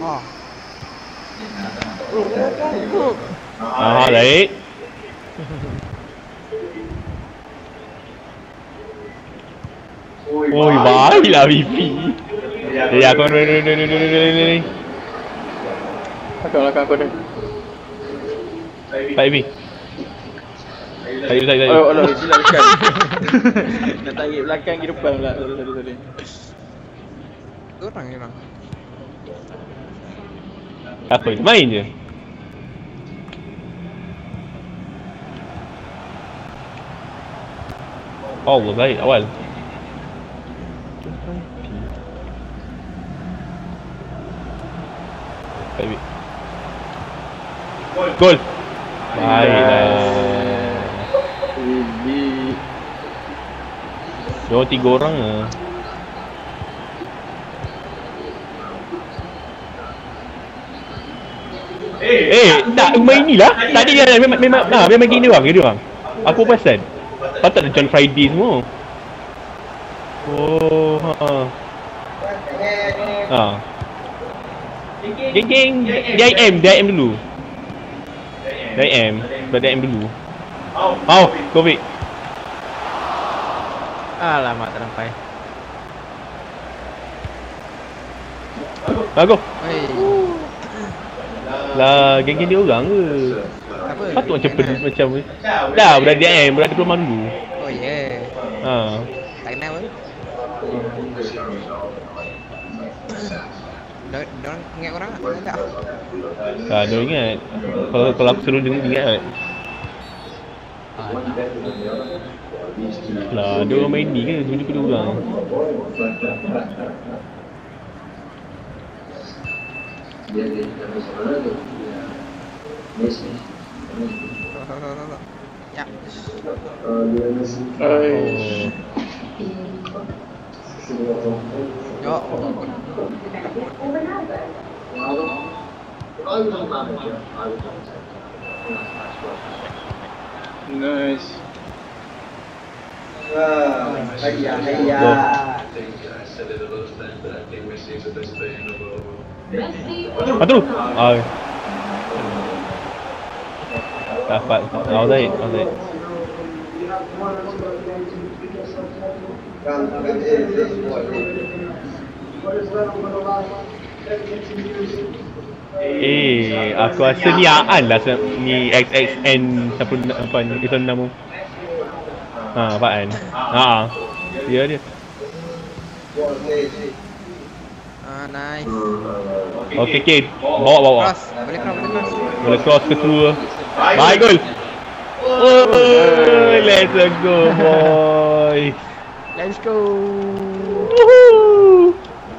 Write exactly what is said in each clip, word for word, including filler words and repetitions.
Oh. À đấy. Ôi vãi là bị phí. Để ra con đây đây đây đây đây đây đây. Belakang belakang aku ni. Baik Bi. Saya saya saya. Oh, Allah, silap dekat. Nak tarik belakang ke depan pula. Sorry sorry sorry. Orang ni orang. Apa main je. Allah baik awal. Baik. Gol. Baiklah. Ini. Dua tiga orang ah. Eh, tak main ni lah. Tadi dia memang memang ah memang gini orang, gini orang. Aku perasan. Patut ada John Friday semua. Oh, ha. Ha. Geng geng D I M, D I M dulu. D I M, buat D I M dulu. Mau, Covid. Alamak, tak sampai. Bagus. Hei. Lah, geng-geng dia orang ke? Apa? Patut macam pedut macam ni. Dah, budak D I M, budak diploma dulu. Oh yeah. Ha. Tak kenal pun. Diorang ingat korang tak? Tak. Ha, dia ingat. Kalau kalau aku suruh dia ingat. Lah, dia orang main ni ke? Tujuh kedua orang. Ya. Ai. Yo. Nice. Hayya hayya. Aduh. Ai. Dapat. Outside, outside. Eh, aku rasa ni Aan lah ni X X N siapa apa ni itu nama. Ha, Pak An. Ha. Dia dia. Ah, nice. Okey, okey. Bawa bawa. Cross. Boleh cross, boleh cross. Boleh cross ke tua. Baik gol. Oh, let's go boy. Let's go. Woohoo.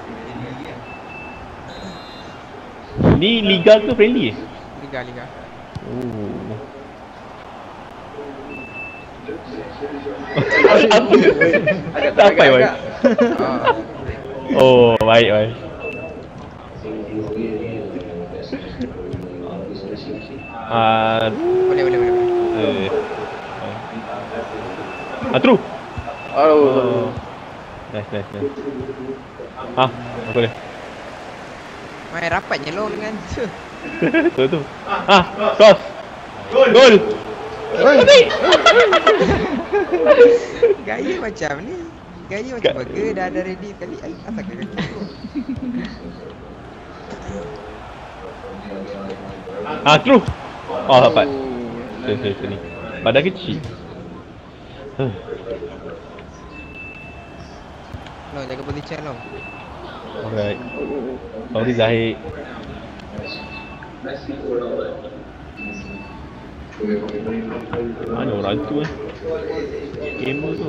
Ni liga ke friendly? Liga, liga. Oh. Agak Tak sampai boy. Oh, baik baik. Ah, Boleh, boleh, boleh. eh. Ah, true. Oh. Nice, nice, nice. Ah, boleh. Main rapat je long dengan tu. Tu tu. Ah, cross. Gol. Gol. Gaya macam ni. Gaya macam burger dah ada ready sekali. Asal ke kaki. Ah, true. Oh, dapat. Sini, sini. Badan kecil. Huh. Long, jaga position long. Alright. Sorry Zahid. Mana orang tu eh? Gamer tu.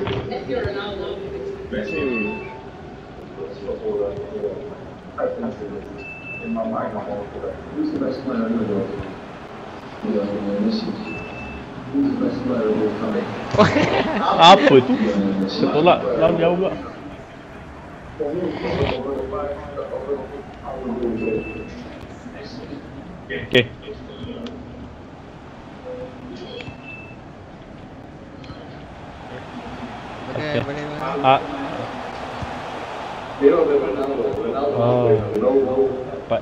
Apa tu? Setolak dalam jauh pula. Okay. Boleh, boleh, boleh. Ah. Oh. Dapat.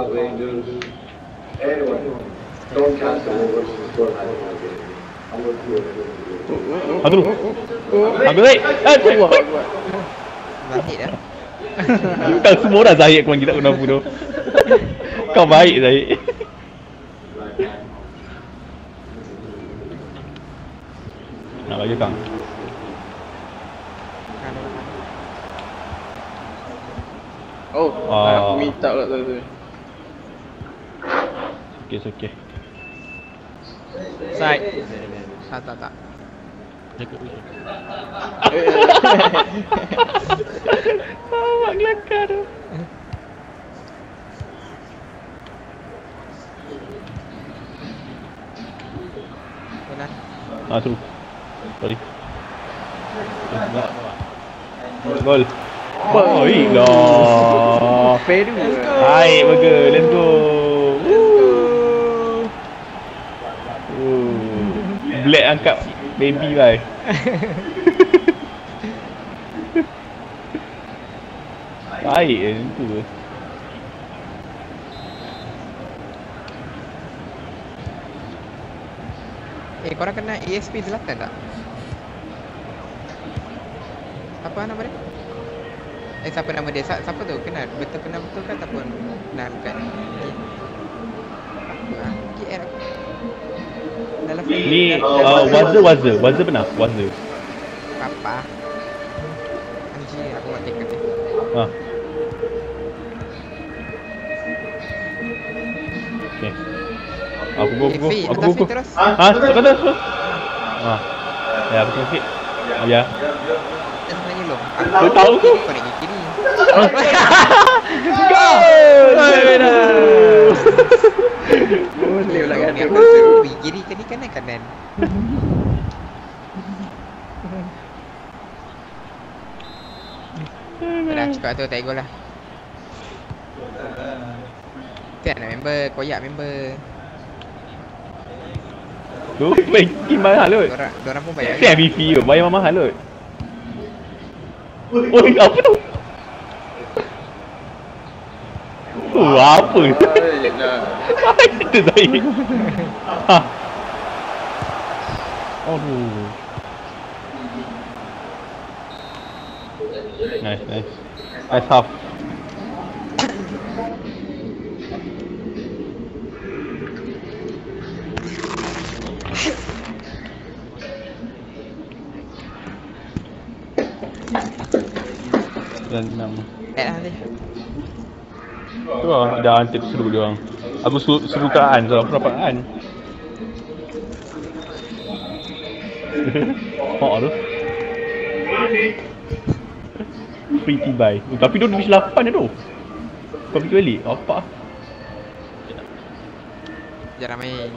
Aduh. Aku baik. Eh, Zahid dah. Bukan semua orang Zahid kau kita pernah bunuh. Kau baik Zahid. Nak bagi kang. Oh, Ah. aku minta pula tu. Okey, okey. Side. Tak tak tak. Jaga ujung. Eh, Awak kelakar tu. Benar. Ah, true. Sorry. Gol. Baik lah. Peru. Baik burger. Let's go. Ooh. Black angkat baby bye. Baik je tu. Eh, korang kenal A S P Zlatan tak? Apa nama dia? Eh, siapa nama dia? Sa- siapa tu? Kenal? Betul kenal betul kan ataupun kenal kat ni? Apa ah? K L aku. Dalam Ni uh, Wazir Wazir Wazir pernah Wazir. Papa. Anjir, aku buat tiket ni. Ha. Okay. Aku go, Eh, go, Fi, aku letak go, Fi go. terus. Ha, tak kata tu. Ha. Ya, aku tengok. Ya. Dia sebenarnya long. Kau tahu ke? Kau nak pergi kiri. Boleh pula kan Ni tu. aku suruh pergi kiri ke ni kanan kanan. Dah cukup tu tak gol lah. Tiap nak member, koyak member. Tu main game mahal kot. Diorang, diorang pun bayar. Si M V P tu, bayar mahal kot. Oi, apa tu? Oh, apa? Itu Zahid. Ha. Aduh. Nice, nice. Nice half. Dan enam. Eh lah ni. Tu lah, dah antik seru dia orang. Aku seru, seru kat An, so aku dapat An. Oh tu. Pretty buy. Oh, tapi dia division lapan je tu. Kau pergi balik? Apa? Jarang main.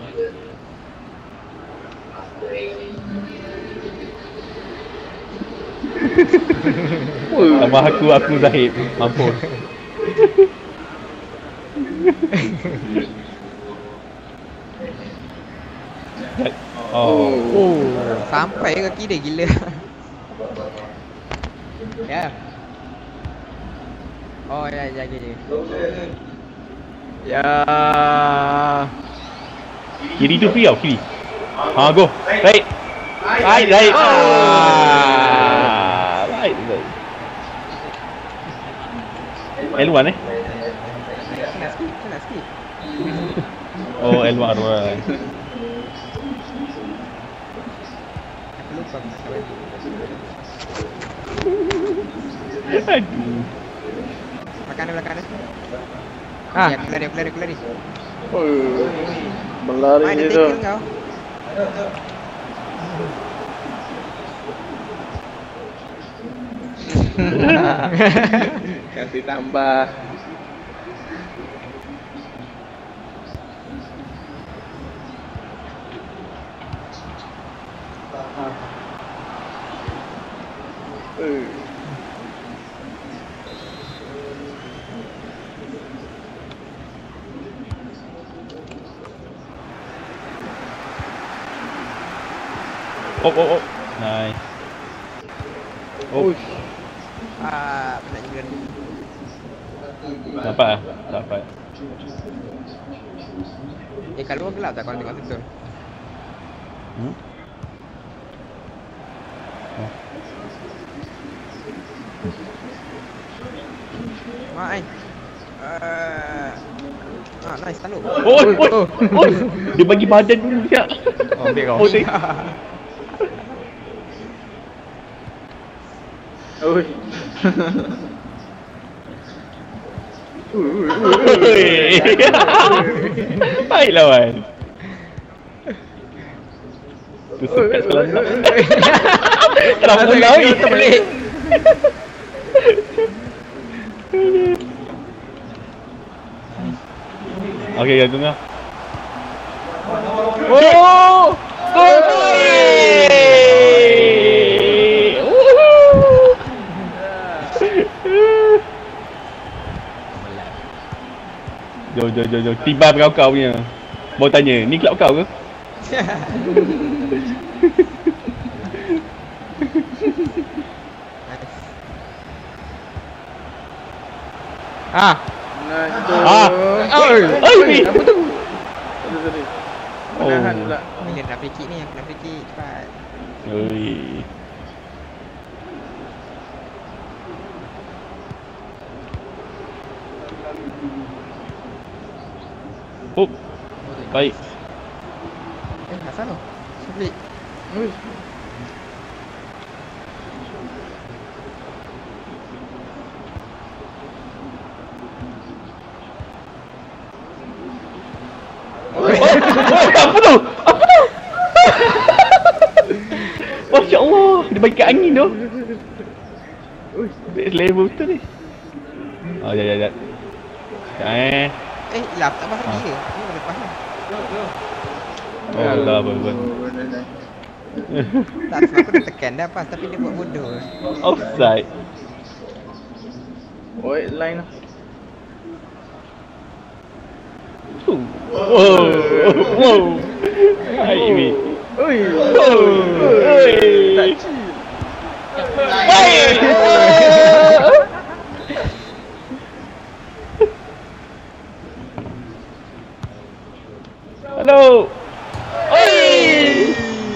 Tambah aku, aku Zahid. Mampus. Oh. Oh, sampai ke kaki dia gila. Ya. Oh ya, jaga je. Ya. Kiri tu free tau, kiri. Ha, go. Right. Right, right. Ah, right, right. L one eh? Kena skip, kena skip. Oh, L one right. Aku lupa aku nak bagi. Aduh. Belakang dia, belakang dia. Ah. Ya, aku lari, aku lari, aku lari. Oh, berlari Main dia je tu. tackle kau. Kasih tambah. Eh. Oh, oh, oh. Nice. Oh, Ah, nak juga ni. dapat ah? Dapat. Eh, kat luar gelap tak kalau tengok betul? Hmm? Mak ai. Uh, ah, nice takluk. Oh, oh, oh. Dia bagi badan dulu sekejap. Oh, ambil kau. Oh, dia. Oi. Baik lawan. Tu sekat sekolah nak. Kenapa Masuk lari? kaki terbelik. Okey, ya tengah. Oh! Gol! Jom, jom, jom, jom. Tiba kau-kau punya. Baru tanya, ni kelab kau ke? Ah. Nice. Ah. Oi. Oi. Apa tu? Sorry, sorry. Menahan Oh. pula. Ni kena free kick ni, kena free kick cepat. Oi. Hop. Baik. Eh, asal tu? Sebalik. Oi. Apa tu? Apa tu? Masya Allah, dia bagi kat angin tu. Oi. Dia level betul ni. Oh, jap, jap, jap. Sekejap eh. Eh, lap tak bahagi ke? Ni boleh lepas lah. Oh, dah apa apa. Tak, sebab aku dah tekan dah pas tapi dia buat bodoh. Offside. Oi, line lah. Wow. Wow. Hai ni. Oi. Oh. Oi. Tak chill. Baik. Hello. Oi.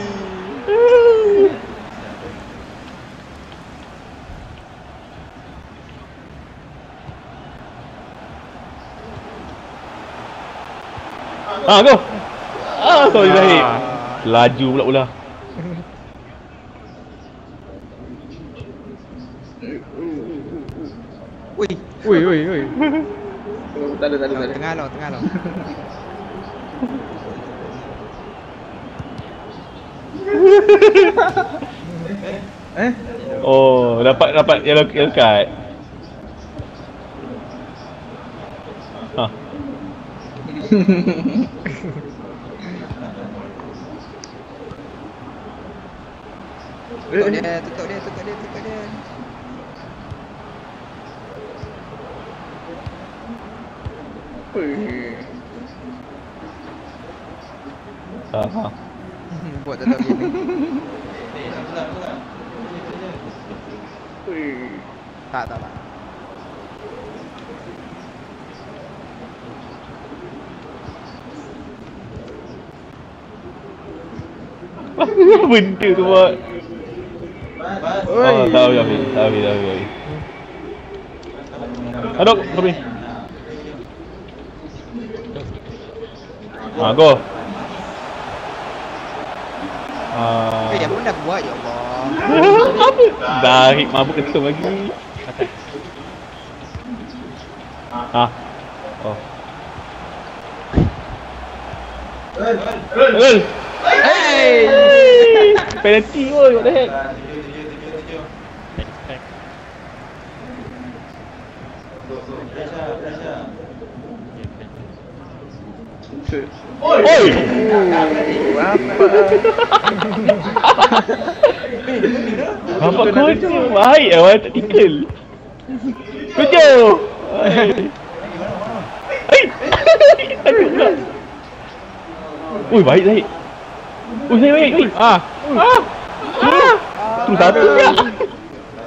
Ah, go. Ah, sorry Zahid. Laju pula pula. Ui. Oi, oi, oi. Oh, tak ada, tak ada, tak ada. Tengah lo, tengah lo. Eh? Oh, dapat dapat yellow yellow card. Ha. Tutup dia, tutup dia, tutup dia, tutup dia. Oi. Ha. Ha. Buat tak tahu dia ni. Oi. Tak, tak, tak. Apa benda tu buat? Oi. Oh, tahu ya, tahu, tahu, tahu. Aduk, kopi. Ha, go. Ah. Eh, yang pun dah buat, ya Allah. Apa? Dah hit mabuk ketum lagi. Ha. Oh. Eh. Hey! Penalty oi, what the heck? Oi! Apa kau tu? Baik awak tak tickle. Tujuh. Hai. Takut pula. Ui, baik Zahid. Ui, Zahid baik. Ui. Ah. Ah. Ah. Tu satu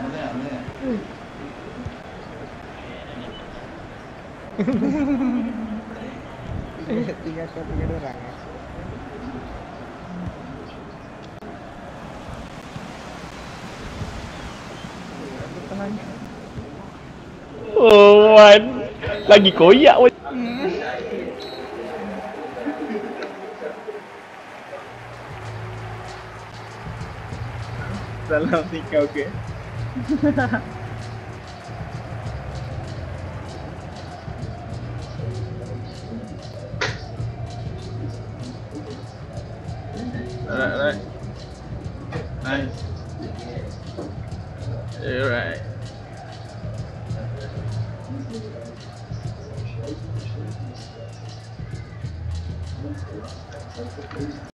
tak? Tinggal kau tiga orang. Oh, Wan. Lagi koyak Wan. Salam si kau ke? Alright, alright. Nice. Alright.